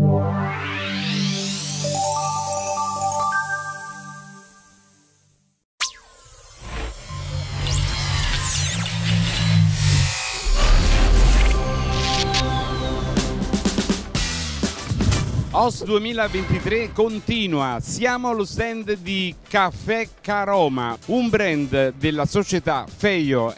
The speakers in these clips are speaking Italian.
Host 2023 continua, siamo allo stand di Caffè Caroma, un brand della società Feio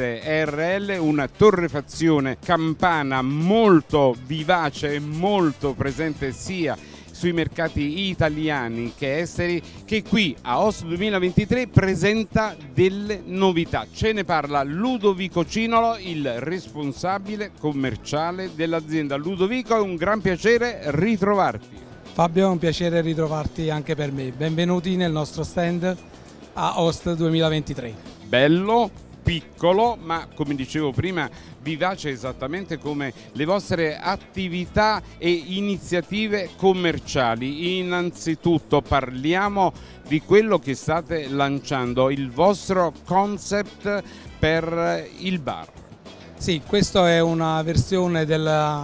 SRL, una torrefazione campana molto vivace e molto presente sia sui mercati italiani che esteri, che qui a Host 2023 presenta delle novità. Ce ne parla Ludovico Cinolo, il responsabile commerciale dell'azienda. Ludovico, è un gran piacere ritrovarti. Fabio, è un piacere ritrovarti anche per me. Benvenuti nel nostro stand a Host 2023. Bello, piccolo, ma come dicevo prima vivace esattamente come le vostre attività e iniziative commerciali. Innanzitutto parliamo di quello che state lanciando, il vostro concept per il bar. Sì, questa è una versione della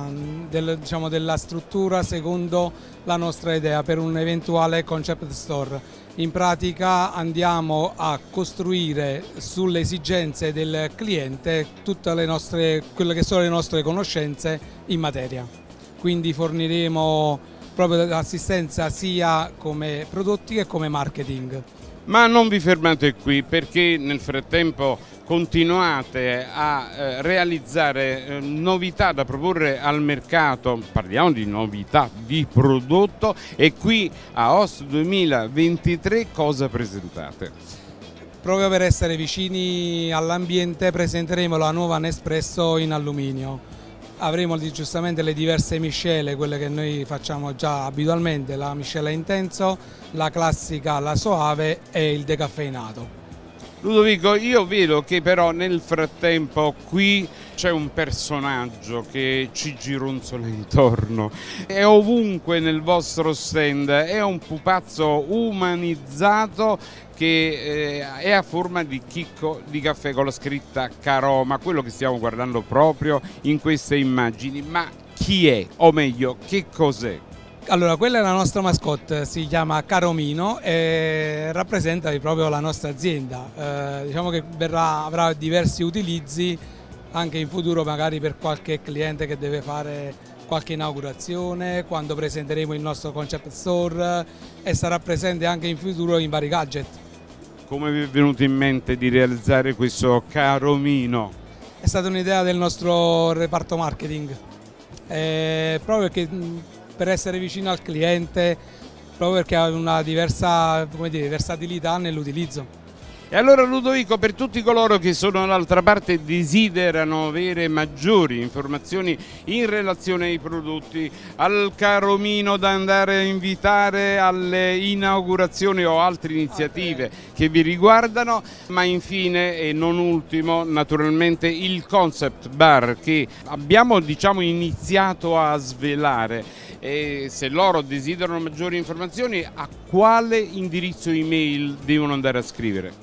struttura secondo la nostra idea per un eventuale concept store. In pratica andiamo a costruire sulle esigenze del cliente tutte quelle che sono le nostre conoscenze in materia. Quindi forniremo proprio assistenza sia come prodotti che come marketing. Ma non vi fermate qui, perché nel frattempo continuate a realizzare novità da proporre al mercato. Parliamo di novità di prodotto, e qui a Host 2023 cosa presentate? Proprio per essere vicini all'ambiente presenteremo la nuova Nespresso in alluminio. Avremo giustamente le diverse miscele, quelle che noi facciamo già abitualmente, la miscela intenso, la classica, la soave e il decaffeinato. Ludovico, io vedo che però nel frattempo qui c'è un personaggio che ci gironzola intorno, è ovunque nel vostro stand, è un pupazzo umanizzato che è a forma di chicco di caffè con la scritta Caroma, quello che stiamo guardando proprio in queste immagini. Ma chi è? O meglio, che cos'è? Allora, quella è la nostra mascotte, si chiama Caromino e rappresenta proprio la nostra azienda. Diciamo che avrà diversi utilizzi anche in futuro, magari per qualche cliente che deve fare qualche inaugurazione, quando presenteremo il nostro concept store, e sarà presente anche in futuro in vari gadget. Come vi è venuto in mente di realizzare questo Caromino? È stata un'idea del nostro reparto marketing, proprio perché per essere vicino al cliente, proprio perché ha una diversa, versatilità nell'utilizzo. E allora Ludovico, per tutti coloro che sono dall'altra parte e desiderano avere maggiori informazioni in relazione ai prodotti, al Caromino da andare a invitare alle inaugurazioni o altre iniziative che vi riguardano, ma infine e non ultimo naturalmente il concept bar che abbiamo iniziato a svelare. E se loro desiderano maggiori informazioni, a quale indirizzo email devono andare a scrivere?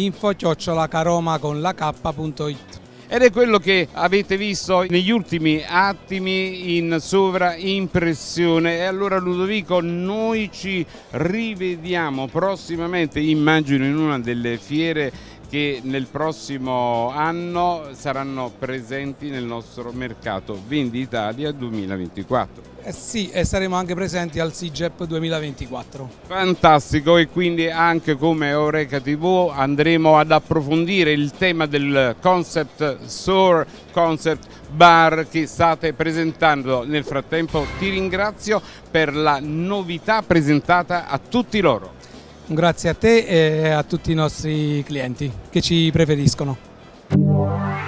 info@caroma.it. Ed è quello che avete visto negli ultimi attimi in sovraimpressione. E allora Ludovico, noi ci rivediamo prossimamente, immagino in una delle fiere che nel prossimo anno saranno presenti nel nostro mercato Venditalia 2024. Sì, e saremo anche presenti al SIGEP 2024. Fantastico, e quindi anche come Eureka TV andremo ad approfondire il tema del concept store, concept bar che state presentando. Nel frattempo ti ringrazio per la novità presentata a tutti loro. Grazie a te e a tutti i nostri clienti che ci preferiscono.